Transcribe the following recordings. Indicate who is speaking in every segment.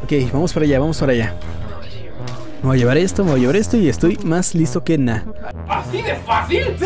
Speaker 1: Ok, vamos para allá, vamos para allá. Me voy a llevar esto, me voy a llevar esto y estoy más listo que nada.
Speaker 2: ¿Así de fácil? ¡Sí!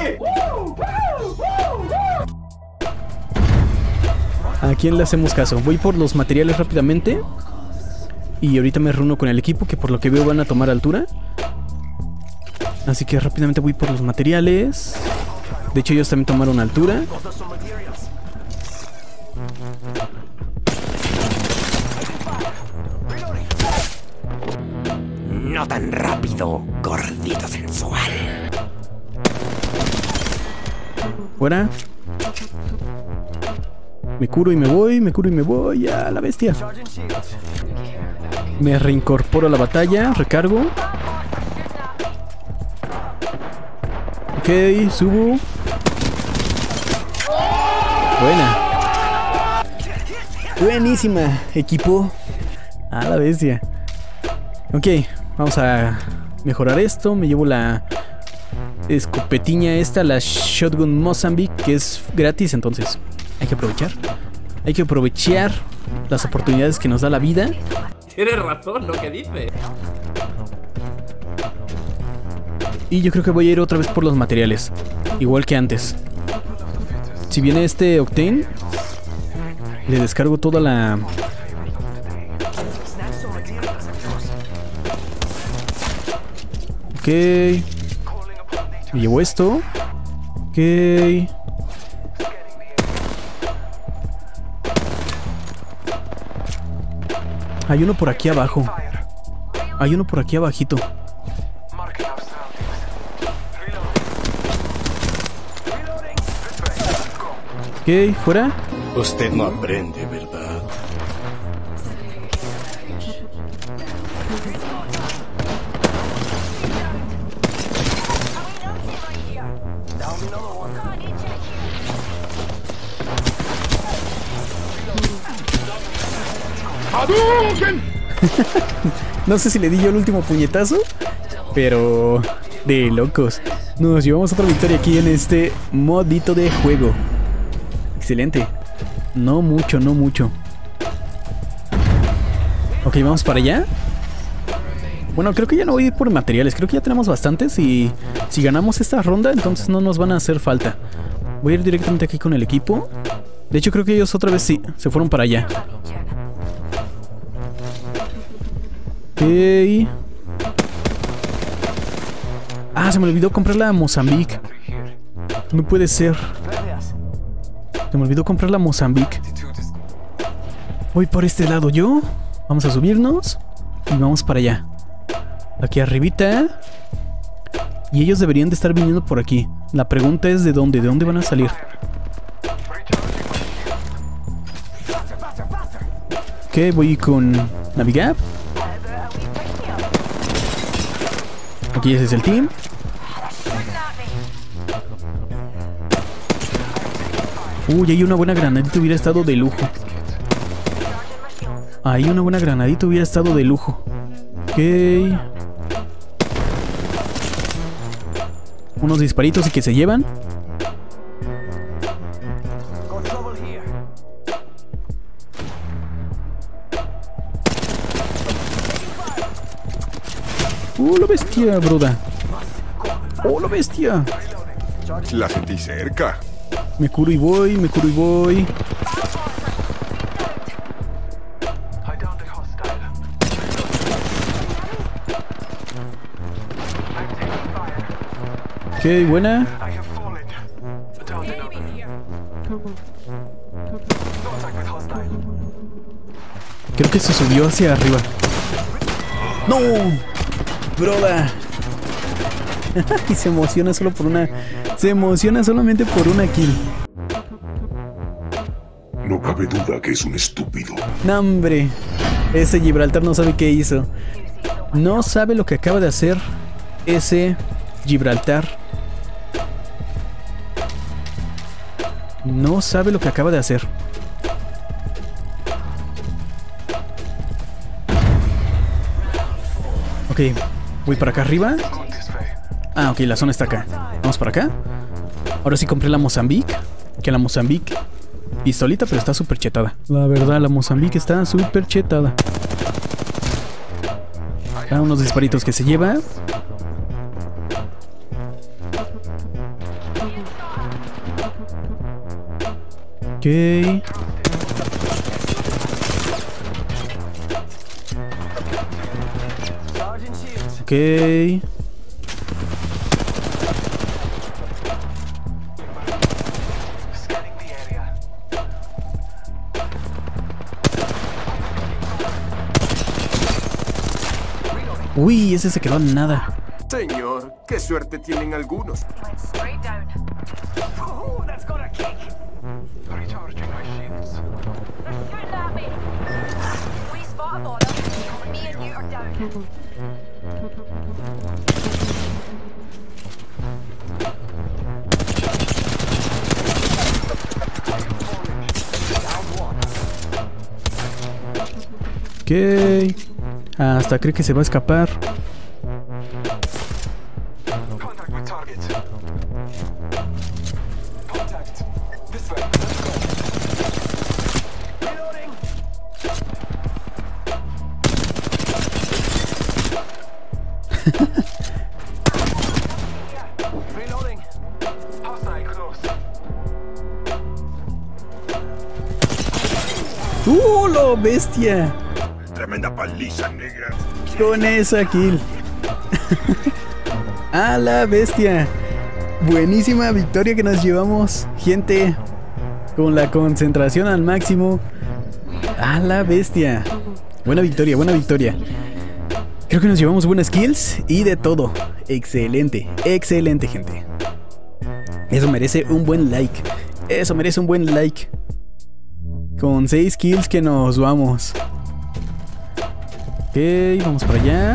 Speaker 1: ¿A quién le hacemos caso? Voy por los materiales rápidamente. Y ahorita me reúno con el equipo, que por lo que veo van a tomar altura. Así que rápidamente voy por los materiales. De hecho ellos también tomaron altura.
Speaker 3: No tan rápido, gordito sensual.
Speaker 1: Fuera. Me curo y me voy, me curo y me voy. A la bestia. Me reincorporo a la batalla, recargo. Ok, subo. Buena. Buenísima, equipo. A la bestia. Ok, vamos a mejorar esto. Me llevo la escopetiña esta, la Shotgun Mozambique, que es gratis, entonces hay que aprovechar. Hay que aprovechar las oportunidades que nos da la vida.
Speaker 2: Tienes razón lo que dice.
Speaker 1: Y yo creo que voy a ir otra vez por los materiales, igual que antes. Si viene este Octane, le descargo toda la... Ok. Me llevo esto. Ok. Hay uno por aquí abajo. Hay uno por aquí abajito. Ok, fuera.
Speaker 4: Usted no aprende, ¿verdad?
Speaker 1: No sé si le di yo el último puñetazo, pero de locos. Nos llevamos otra victoria aquí en este modito de juego. Excelente. No mucho, no mucho. Ok, vamos para allá. Bueno, creo que ya no voy a ir por materiales. Creo que ya tenemos bastantes y si ganamos esta ronda, entonces no nos van a hacer falta. Voy a ir directamente aquí con el equipo. De hecho, creo que ellos otra vez sí, se fueron para allá. Ok. Ah, se me olvidó comprar la Mozambique. No puede ser. Se me olvidó comprar la Mozambique. Voy por este lado yo. Vamos a subirnos y vamos para allá. Aquí arribita. Y ellos deberían de estar viniendo por aquí. La pregunta es ¿de dónde? ¿De dónde van a salir? Ok, voy con Navigap. Aquí ese es el team. Uy, hay una buena granadita, hubiera estado de lujo. Ahí una buena granadita hubiera estado de lujo. Ok. Unos disparitos y que se llevan. ¡Oh, la bestia, broda! ¡Oh, la bestia!
Speaker 4: La sentí cerca.
Speaker 1: Me curo y voy, me curo y voy. Ok, buena. Creo que se subió hacia arriba. ¡No! ¡Broda! Y se emociona solo por una... Se emociona solamente por una kill.
Speaker 4: No cabe duda que es un estúpido.
Speaker 1: ¡No, hombre! Ese Gibraltar no sabe qué hizo. No sabe lo que acaba de hacer ese Gibraltar. No sabe lo que acaba de hacer. Ok, voy para acá arriba. Ah, ok, la zona está acá. Vamos para acá. Ahora sí compré la Mozambique. Que la Mozambique pistolita, pero está súper chetada. La verdad, la Mozambique está súper chetada. Ah, unos disparitos que se lleva. Ok. Ok. Uy, ese se quedó en nada.
Speaker 4: Señor, qué suerte tienen algunos.
Speaker 1: Ok. Hasta cree que se va a escapar. ¡Lo bestia!
Speaker 4: Tremenda paliza negra.
Speaker 1: Con esa kill. ¡A la bestia! Buenísima victoria que nos llevamos, gente. Con la concentración al máximo. ¡A la bestia! Buena victoria, buena victoria. Creo que nos llevamos buenas kills y de todo. Excelente, excelente, gente. Eso merece un buen like. Eso merece un buen like. Con 6 kills que nos vamos. Ok, vamos para allá.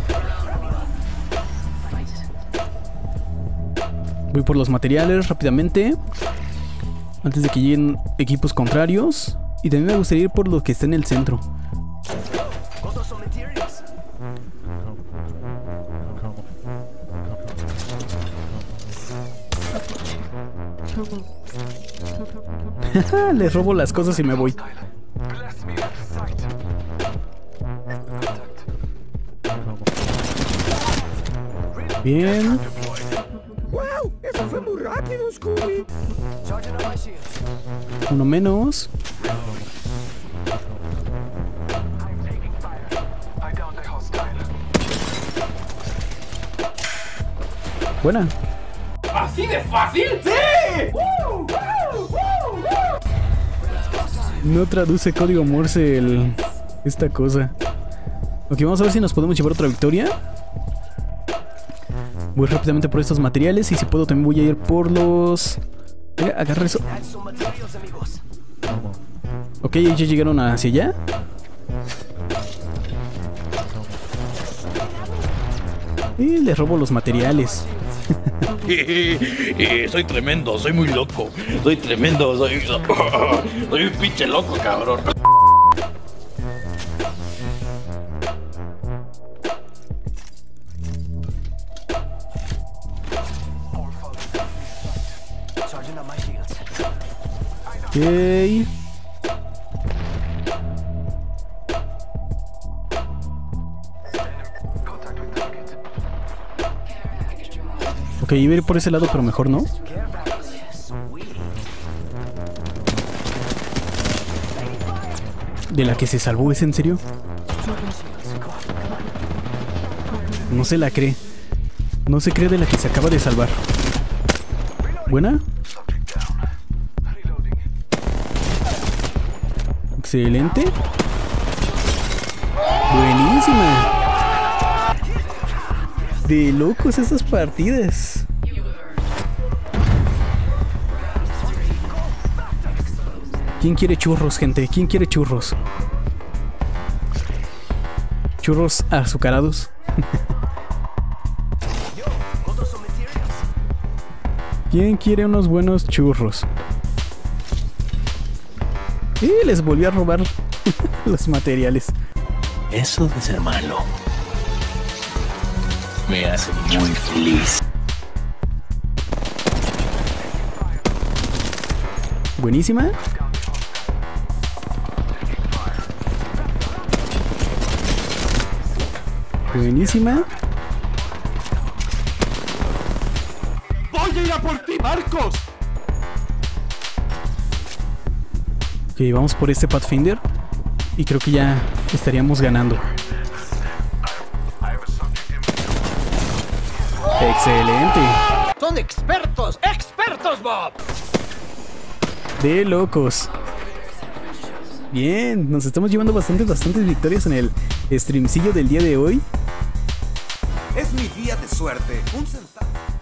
Speaker 1: Voy por los materiales rápidamente, antes de que lleguen equipos contrarios. Y también me gustaría ir por lo que está en el centro. Les robo las cosas y me voy. Bien.
Speaker 3: ¡Wow! ¡Eso fue muy rápido, Scooby!
Speaker 1: Uno menos. Buena.
Speaker 2: ¿Así de fácil? ¡Sí!
Speaker 1: No traduce código Morse esta cosa. Ok, vamos a ver si nos podemos llevar otra victoria. Voy rápidamente por estos materiales y si puedo también voy a ir por los... Mira, agarra eso. Ok, ya llegaron hacia allá. Y les robo los materiales.
Speaker 5: Soy tremendo, soy muy loco. Soy tremendo, soy un pinche loco, cabrón.
Speaker 1: Ok. Ok, iba a ir por ese lado, pero mejor no. ¿De la que se salvó es en serio? No se la cree. No se cree de la que se acaba de salvar. ¿Buena? Excelente. Buenísima. De locos estas partidas. ¿Quién quiere churros, gente? ¿Quién quiere churros? Churros azucarados. ¿Quién quiere unos buenos churros? Y les volvió a robar los materiales.
Speaker 5: Eso de ser malo me hace muy feliz.
Speaker 1: Buenísima. Buenísima.
Speaker 2: ¡Voy a ir a por ti, Marcos!
Speaker 1: Ok, vamos por este Pathfinder. Y creo que ya estaríamos ganando. ¡Excelente!
Speaker 2: ¡Son expertos! ¡Expertos, Bob!
Speaker 1: De locos. Bien, nos estamos llevando bastantes victorias en el streamcillo del día de hoy.
Speaker 2: Es mi día de suerte. Un centavo.